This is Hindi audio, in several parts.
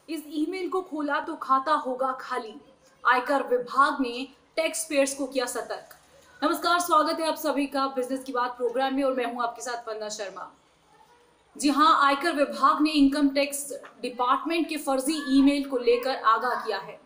इस ईमेल को खोला तो खाता होगा खाली। आयकर विभाग ने टैक्स पेयर्स को किया सतर्क। नमस्कार, स्वागत है आप सभी का बिजनेस की बात प्रोग्राम में और मैं हूं आपके साथ वंदना शर्मा। जी हां, आयकर विभाग ने इनकम टैक्स डिपार्टमेंट के फर्जी ईमेल को लेकर आगाह किया है।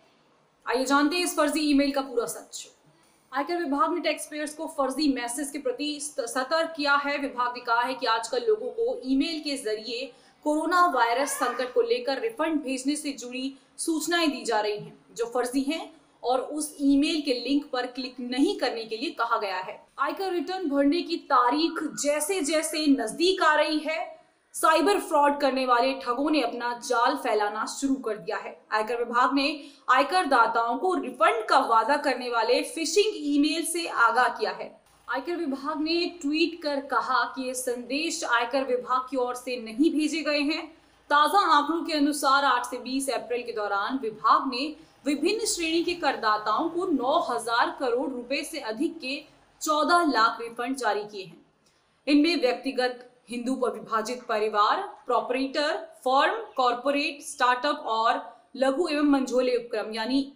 आइए जानते हैं इस फर्जी ईमेल का पूरा सच। आयकर विभाग ने टैक्स पेयर्स को फर्जी मैसेज के प्रति सतर्क किया है। विभाग ने कहा है कि आजकल लोगों को ईमेल के जरिए कोरोना वायरस संकट को लेकर रिफंड भेजने से जुड़ी सूचनाएं दी जा रही हैं, जो फर्जी हैं और उस ईमेल के लिंक पर क्लिक नहीं करने के लिए कहा गया है। आयकर रिटर्न भरने की तारीख जैसे जैसे नजदीक आ रही है, साइबर फ्रॉड करने वाले ठगों ने अपना जाल फैलाना शुरू कर दिया है। आयकर विभाग ने आयकर दाताओं को रिफंड का वादा करने वाले फिशिंग ईमेल से आगाह किया है। आयकर विभाग ने ट्वीट कर कहा कि ये संदेश आयकर विभाग की ओर से नहीं भेजे गए हैं। ताजा आंकड़ों के अनुसार 8 से 20 अप्रैल के दौरान विभाग ने विभिन्न श्रेणी के करदाताओं को 9,000 करोड़ रुपए से अधिक के 14 लाख रिफंड जारी किए हैं। इनमें व्यक्तिगत, हिंदू पर विभाजित परिवार, प्रोपरेटर, फर्म, कॉरपोरेट, स्टार्टअप और लघु एवं मंझोले उपक्रम यानी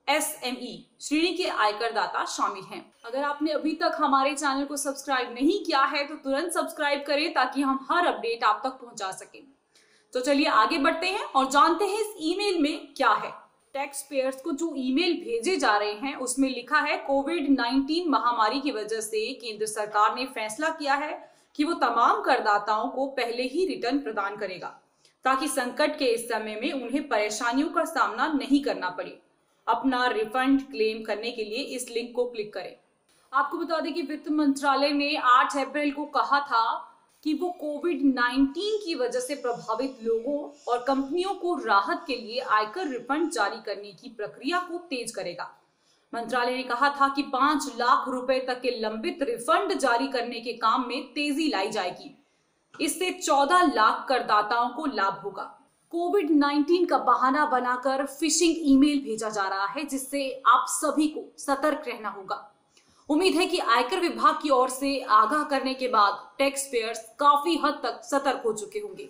SME श्रेणी के आयकर दाता शामिल हैं। अगर आपने अभी तक हमारे चैनल को सब्सक्राइब नहीं किया है तो तुरंत सब्सक्राइब करें ताकि हम हर अपडेट आप तक पहुंचा सकें। तो चलिए आगे बढ़ते हैं और जानते हैं इस ईमेल में क्या है। टैक्स पेयर्स को जो ईमेल भेजे जा रहे हैं उसमें लिखा है, कोविड-19 महामारी की वजह से केंद्र सरकार ने फैसला किया है कि वो तमाम करदाताओं को पहले ही रिटर्न प्रदान करेगा ताकि संकट के इस समय में उन्हें परेशानियों का सामना नहीं करना पड़े। अपना रिफंड क्लेम करने के लिए इस लिंक को क्लिक करें। आपको बता दें कि वित्त मंत्रालय ने 8 अप्रैल को कहा था कि वो कोविड-19 की वजह से प्रभावित लोगों और कंपनियों को राहत के लिए आयकर रिफंड जारी करने की प्रक्रिया को तेज करेगा। मंत्रालय ने कहा था कि 5 लाख रुपए तक के लंबित रिफंड जारी करने के काम में तेजी लाई जाएगी। इससे 14 लाख करदाताओं को लाभ होगा। कोविड-19 का बहाना बनाकर फिशिंग ईमेल भेजा जा रहा है, जिससे आप सभी को सतर्क रहना होगा। उम्मीद है कि आयकर विभाग की ओर से आगाह करने के बाद टैक्स पेयर्स काफी हद तक सतर्क हो चुके होंगे।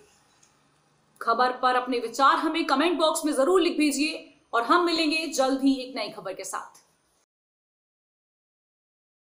खबर पर अपने विचार हमें कमेंट बॉक्स में जरूर लिख भेजिए और हम मिलेंगे जल्द ही एक नई खबर के साथ।